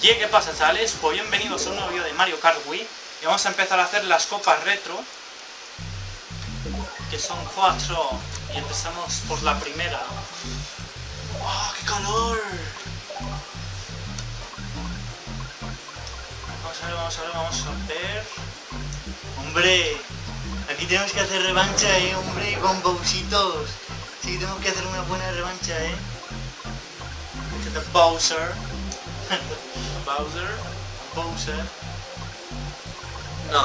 Yeah, ¿qué pasa, chavales? Pues bienvenidos a un nuevo vídeo de Mario Kart Wii. Y vamos a empezar a hacer las copas retro, que son 4. Y empezamos por la primera. ¡Oh, qué calor! Vamos a ver... ¡Hombre! Aquí tenemos que hacer revancha, hombre, con Bowsitos. Sí, tenemos que hacer una buena revancha, The Bowser. Bowser. No.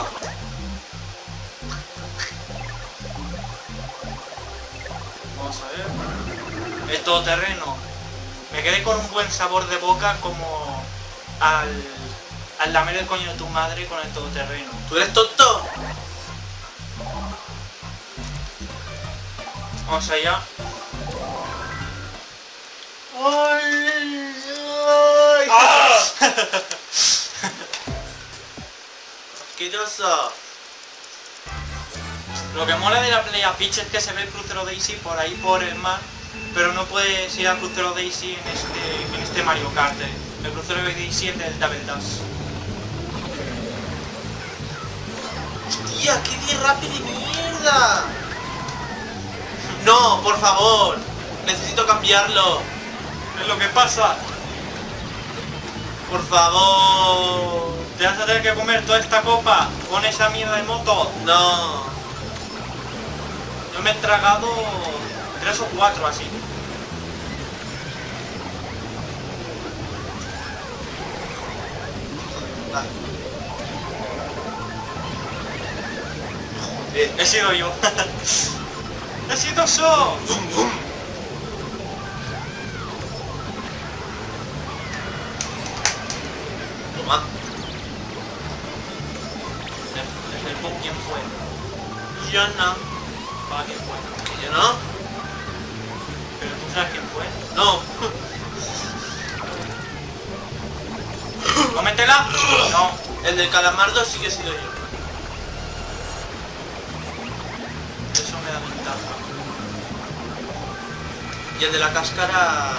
Vamos a ver. El todoterreno. Me quedé con un buen sabor de boca como al lamer el coño de tu madre con el todoterreno. ¿Tú eres tonto? Vamos allá. ¡Ah! ¡Asqueroso! Lo que mola de la Playa Peach es que se ve el crucero Daisy por ahí por el mar, pero no puedes ir al crucero Daisy en este Mario Kart. El crucero Daisy es del Double Dash. ¡Hostia, qué día rápido de mierda! ¡No, por favor! Necesito cambiarlo. Es lo que pasa. Por favor. Te vas a tener que comer toda esta copa con esa mierda de moto. No. Yo me he tragado 3 o 4 así. He sido yo. ¡He sido yo! Toma. ¿El pop quién fue? Yo no. Va, ¿quién fue? ¿Que yo no? ¿Pero tú sabes quién fue? No. ¡Cómetela! No. El del calamardo sí que he sido yo. Eso me da ventaja. Y el de la cáscara...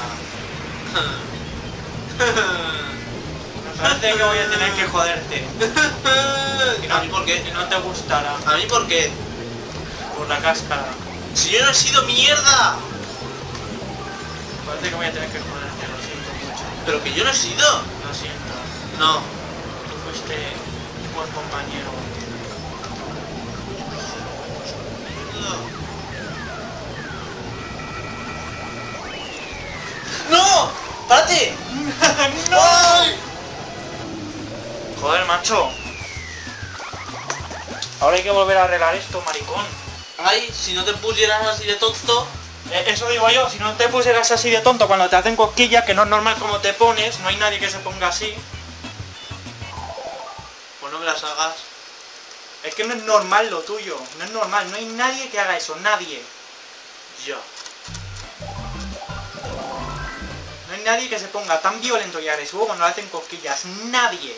Me parece que voy a tener que joderte. ¿A mí por qué? Que no te gustará. ¿A mí por qué? Por la cáscara. ¡Si yo no he sido mierda! Me parece que voy a tener que joderte, lo siento mucho. ¿Pero que yo no he sido? Lo siento. No. Tú fuiste un buen compañero. ¡No! ¡Párate! ¡No! ¡Ay! Joder, macho. Ahora hay que volver a arreglar esto, maricón. Ay, si no te pusieras así de tonto... Eso digo yo, si no te pusieras así de tonto cuando te hacen cosquillas, que no es normal como te pones, no hay nadie que se ponga así. Pues no me las hagas. Es que no es normal lo tuyo, no es normal, no hay nadie que haga eso, nadie. Yo. No hay nadie que se ponga tan violento y agresivo cuando le hacen cosquillas, nadie.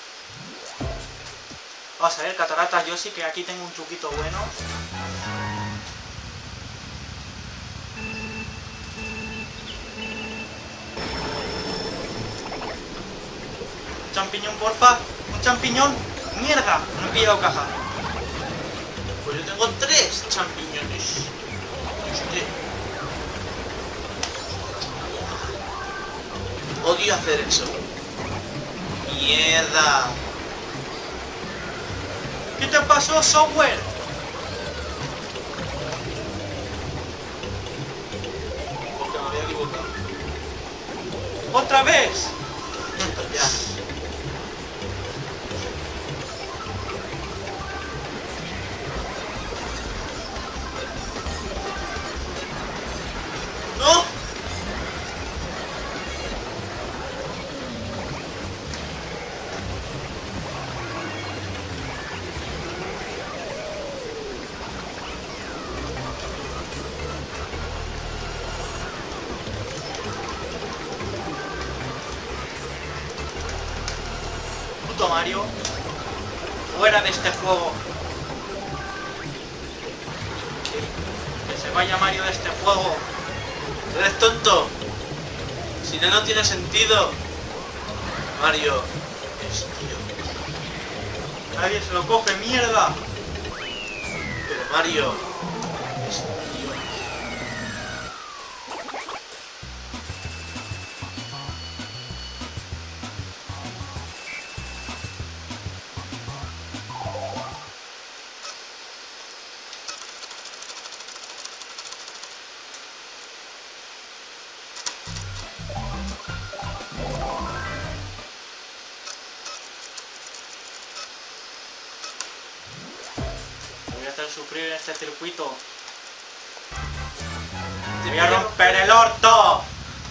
Vamos a ver, cataratas, yo sí que aquí tengo un truquito bueno. Un champiñón, porfa, un champiñón. Mierda, no he pillado caja. Pues yo tengo 3 champiñones. Hostia. Odio hacer eso. Mierda. ¿Qué te pasó, software? Porque me había equivocado. ¿Otra vez? Ya. ¡No! Puto Mario. Fuera de este juego. Que se vaya Mario de este juego. ¿Eres tonto? Si no, no tiene sentido. Mario. Es tío. Nadie se lo coge, mierda. Pero Mario. Es tío. Voy a hacer sufrir en este circuito. Te voy a romper el orto.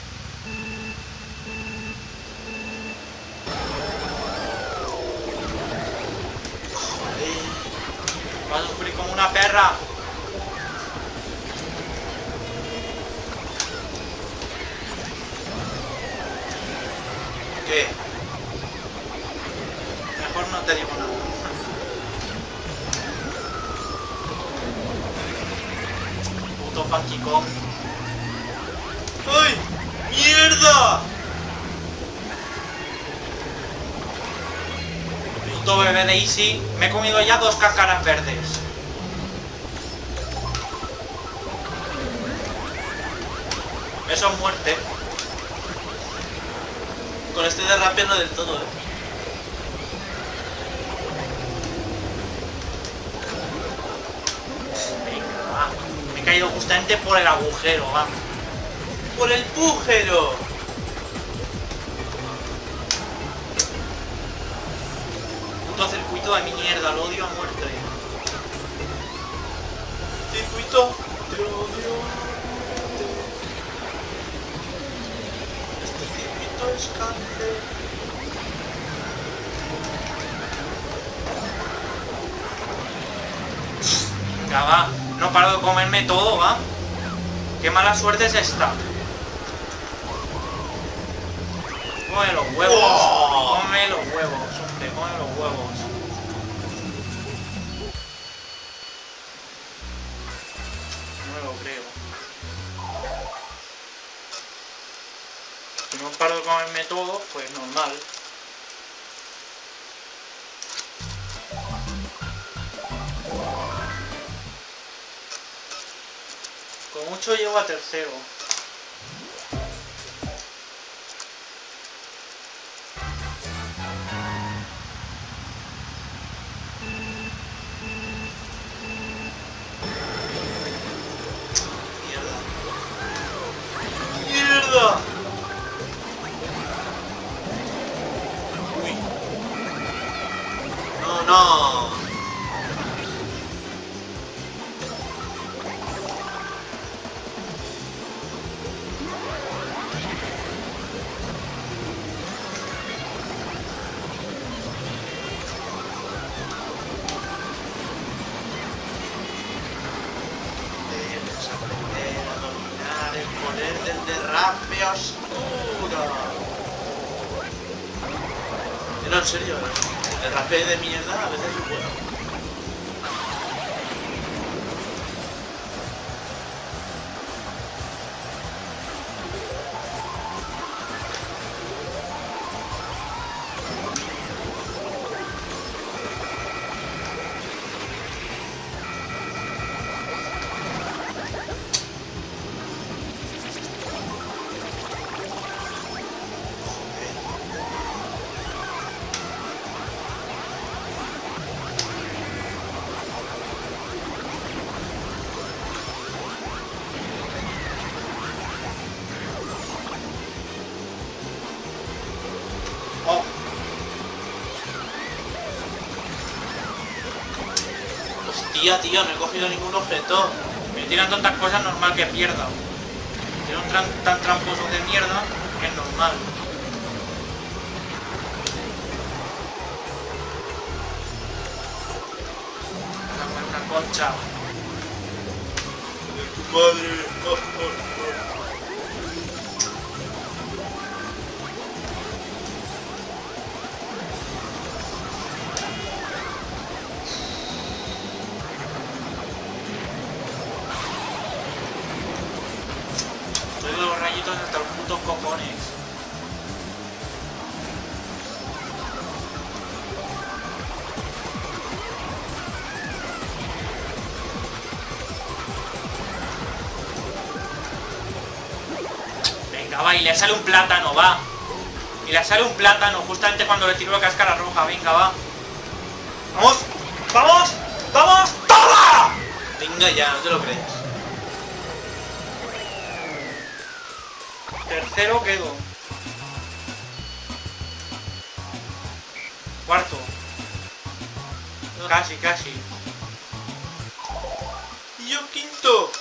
Vas a sufrir como una perra. ¿Qué? Mejor no te digo nada. Puto Funky Kong. ¡Ay! ¡Mierda! Puto bebé de Easy. Me he comido ya 2 cáscaras verdes. Eso es muerte. Con este derrape no del todo, Venga, va. Me he caído justamente por el agujero, va. ¡Por el pújero! Puto circuito de mierda, lo odio a muerte. Circuito. Te odio. Este circuito es cáncer. Ya va, no paro de comerme todo, va. Qué mala suerte es esta. Come los huevos. ¡Wow! Come los huevos, hombre, come los huevos. No me lo creo. Si no paro de comerme todo, pues normal. Con mucho llego a tercero. ¡Mierda! ¡Mierda! Uy, ¡No, no! Debes aprender a dominar el poder del derrape oscuro. No, en serio, el derrape de mierda a veces es bueno. oh, Hostia, tío, no he cogido ningún objeto. me tiran tantas cosas, normal que pierda. Tiene un tan tramposo de mierda que es normal. Dame una concha. De tu madre. Estoy de los rayitos hasta los putos cojones. Venga, va, y le sale un plátano, va. Y le sale un plátano justamente cuando le tiro la cáscara roja. Venga, va. ¡Vamos! ¡Vamos! ¡Vamos! ¡Toma! Venga ya, no te lo crees. Tercero quedo. Cuarto. Casi, casi. Y yo quinto.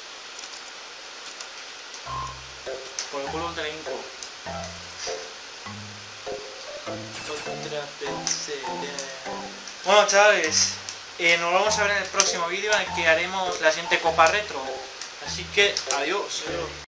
Por el culo te la hinco. Otra tercera. Bueno, chavales, nos vamos a ver en el próximo vídeo en el que haremos la siguiente Copa Retro. Así que, adiós.